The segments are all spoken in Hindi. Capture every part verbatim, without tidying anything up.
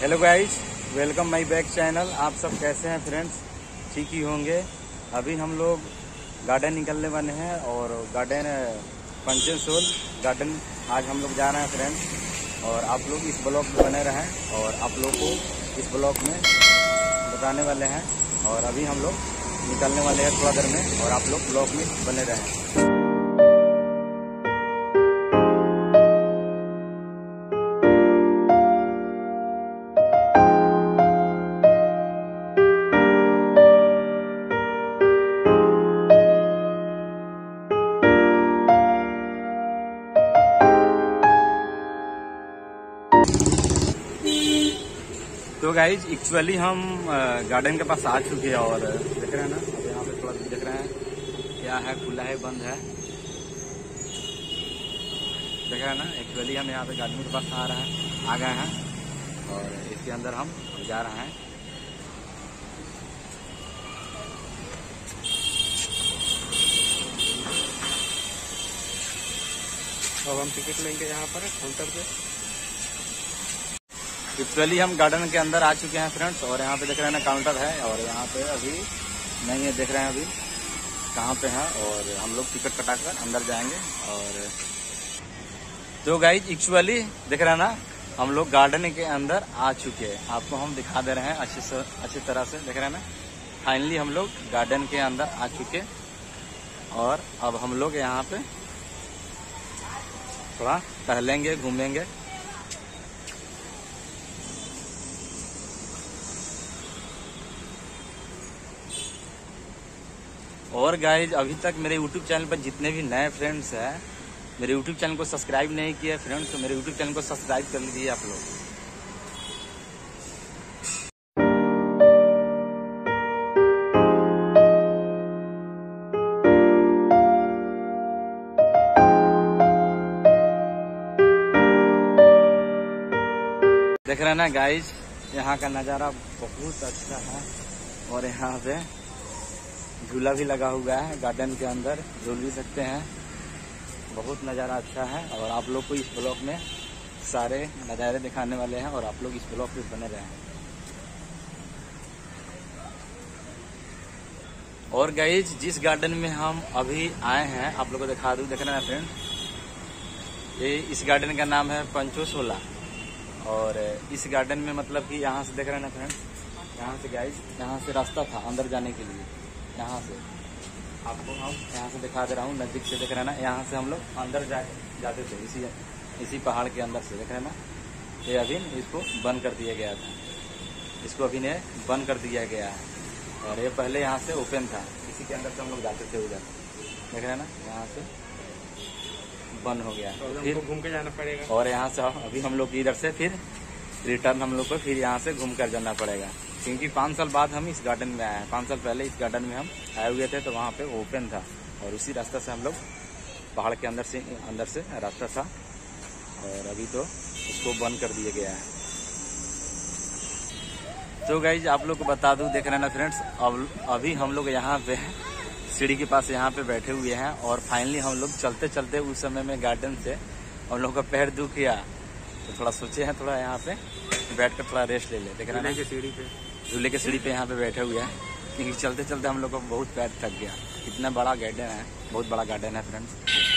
Hello guys, welcome my back channel. आप सब कैसे हैं फ्रेंड्स? ठीक ही होंगे। अभी हम लोग गार्डन निकलने वाले हैं और गार्डन पंचेश्वर गार्डन आज हम लोग जा रहे हैं फ्रेंड्स। और आप लोग इस ब्लॉग में बने रहें और आप लोग को इस ब्लॉग में बताने वाले हैं। और अभी हम लोग निकलने वाले हैं थोड़ा देर में और आप लोग ब्लॉग में बने रहें। तो गाइज एक्चुअली हम गार्डन के पास आ चुके हैं और देख रहे हैं ना, अब यहाँ पे थोड़ा देख रहे हैं क्या है, खुला है बंद है, देख रहे हैं ना। एक्चुअली हम यहाँ पे गार्डन के पास आ रहे हैं आ गए हैं और इसके अंदर हम जा रहे हैं। अब हम टिकट लेंगे यहाँ पर काउंटर पे। एक्चुअली हम गार्डन के अंदर आ चुके हैं फ्रेंड्स और यहाँ पे देख रहे हैं ना काउंटर है और यहाँ पे अभी नहीं है, देख रहे हैं अभी कहाँ पे है। और हम लोग टिकट कटाकर अंदर जाएंगे। और तो गाइज एक्चुअली देख रहे हैं ना, हम लोग गार्डन के अंदर आ चुके हैं। आपको हम दिखा दे रहे हैं अच्छी से अच्छी तरह से, देख रहे हैं ना। फाइनली हम लोग गार्डन के अंदर आ चुके और अब हम लोग यहाँ पे थोड़ा टहलेंगे, घूमेंगे। और गाइज अभी तक मेरे यूट्यूब चैनल पर जितने भी नए फ्रेंड्स हैं, मेरे यूट्यूब चैनल को सब्सक्राइब नहीं किया फ्रेंड्स, तो मेरे यूट्यूब चैनल को सब्सक्राइब कर लीजिए आप लोग। देख रहे हैं ना गाइज, यहाँ का नज़ारा बहुत अच्छा है और यहाँ पे झूला भी लगा हुआ है गार्डन के अंदर, झूल भी सकते हैं। बहुत नज़ारा अच्छा है और आप लोग को इस ब्लॉग में सारे नज़ारे दिखाने वाले हैं और आप लोग इस ब्लॉग पे बने रहें। और गाइज जिस गार्डन में हम अभी आए हैं आप लोग को दिखा दूँ, देख रहे हैं फ्रेंड, ये इस गार्डन का नाम है पंचोसोला। और इस गार्डन में मतलब कि यहाँ से देख रहे हैं ना फ्रेंड, यहाँ से गाइज यहाँ से रास्ता था अंदर जाने के लिए। यहाँ से आपको हम यहाँ से दिखा दे रहा हूँ, नज़दीक से देख रहे हैं ना। यहाँ से हम लोग अंदर जा जाते थे इसी इसी पहाड़ के अंदर से, देख रहे हैं ना। ये अभी इसको बंद कर दिया गया था, इसको अभी ने बंद कर दिया गया है। और ये पहले यहाँ से ओपन था, इसी के अंदर से हम लोग जाते थे उधर, देख रहे हैं ना। यहाँ से बंद हो गया, फिर घूम के जाना पड़ेगा। और यहाँ से अभी हम लोग इधर से फिर रिटर्न हम लोग को फिर यहाँ से घूम कर जाना पड़ेगा, क्योंकि पाँच साल बाद हम इस गार्डन में आए हैं। पाँच साल पहले इस गार्डन में हम आए हुए थे तो वहाँ पे ओपन था और उसी रास्ते से हम लोग पहाड़ के अंदर से अंदर से रास्ता था और अभी तो उसको बंद कर दिया गया है। तो गाइज आप लोग को बता दूं, देख रहे हैं ना फ्रेंड्स, अब अभी हम लोग यहाँ पे सीढ़ी के पास यहाँ पे बैठे हुए हैं और फाइनली हम लोग चलते चलते उस समय में गार्डन से हम लोग का पैर दुख गया तो थोड़ा सोचे हैं थोड़ा यहाँ पे बैठ कर थोड़ा रेस्ट ले ले। देख रहे हैं सीढ़ी पे, झूले के सीढ़ी पे यहाँ पे बैठे हुए हैं, क्योंकि चलते चलते हम लोग को बहुत पैर थक गया। इतना बड़ा गार्डन है, बहुत बड़ा गार्डन है फ्रेंड्स।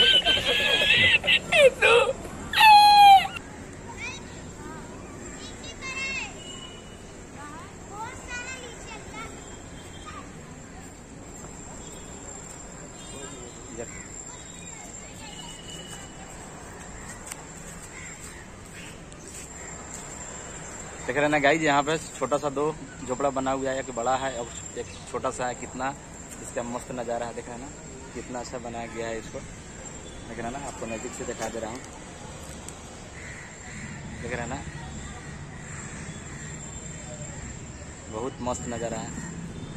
देख रहे हैं ना गाइज, यहाँ पे छोटा सा दो झोपड़ा बना हुआ है, एक बड़ा है और एक छोटा सा है। कितना इसका मस्त नज़ारा है, देख रहे हैं ना, कितना अच्छा बनाया गया है इसको। देख रहे हैं ना, आपको नज़दीक से दिखा दे रहा हूँ, देख रहे हैं ना, बहुत मस्त नज़ारा है।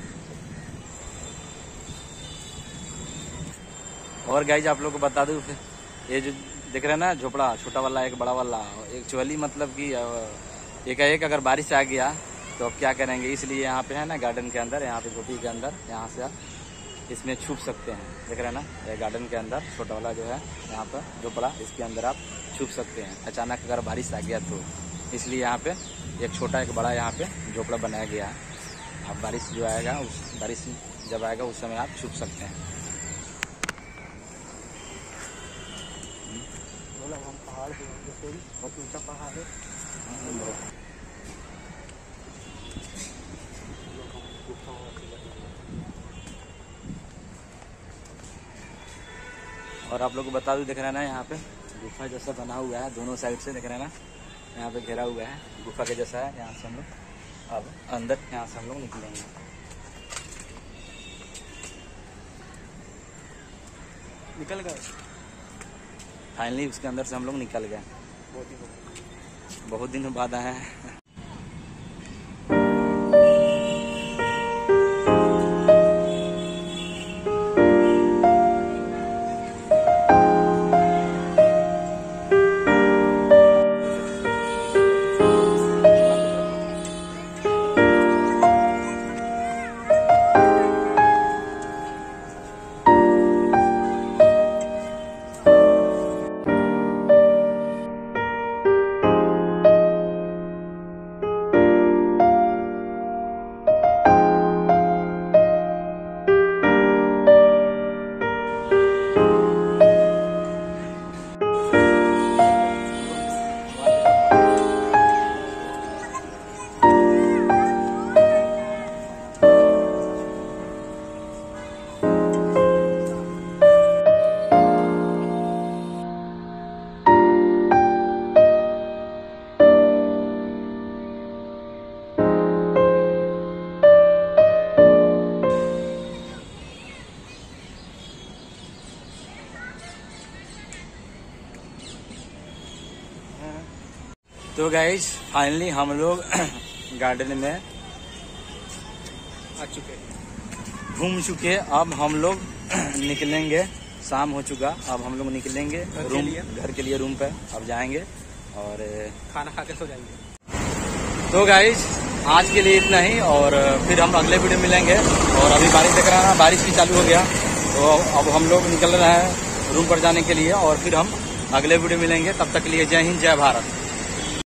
और गाइज आप लोग को बता दूँ, ये जो देख रहे हैं ना झोपड़ा, छोटा वाला एक बड़ा वाला, एक्चुअली मतलब कि एक एक अगर बारिश आ गया तो अब क्या करेंगे, इसलिए यहाँ पे है ना गार्डन के अंदर, यहाँ पे झोपड़ी के अंदर, यहाँ से आप इसमें छुप सकते हैं। देख रहे हैं ना, ये गार्डन के अंदर छोटा वाला जो है यहाँ पर झोपड़ा, इसके अंदर आप छुप सकते हैं। अचानक अगर बारिश आ गया तो इसलिए यहाँ पे एक छोटा एक बड़ा यहाँ पे झोपड़ा बनाया गया है। अब बारिश जो आएगा उस बारिश जब आएगा उस समय आप छुप सकते हैं। हम पहाड़ पे बहुत ऊंचा पहाड़ है। और आप लोग को बता दूं, देख रहे हैं ना यहाँ पे गुफा जैसा बना हुआ है, दोनों साइड से देख रहे हैं ना, यहाँ पे घेरा हुआ है, गुफा के जैसा है। यहाँ से हम लोग अब अंदर यहाँ से हम लोग निकलेंगे। निकल गए फाइनली उसके अंदर से हम लोग निकल गए। बहुत ही बहुत दिनों बाद आए हैं। तो गाइज फाइनली हम लोग गार्डन में आ चुके हैं, घूम चुके। अब हम लोग निकलेंगे, शाम हो चुका, अब हम लोग निकलेंगे रूम, घर के लिए रूम पे अब जाएंगे और खाना खा के सो जाएंगे। तो गाइज आज के लिए इतना ही, और फिर हम अगले वीडियो मिलेंगे। और अभी बारिश देख रहा है, बारिश भी चालू हो गया, तो अब हम लोग निकल रहे हैं रूम पर जाने के लिए, और फिर हम अगले वीडियो मिलेंगे। तब तक के लिए जय हिंद, जय भारत।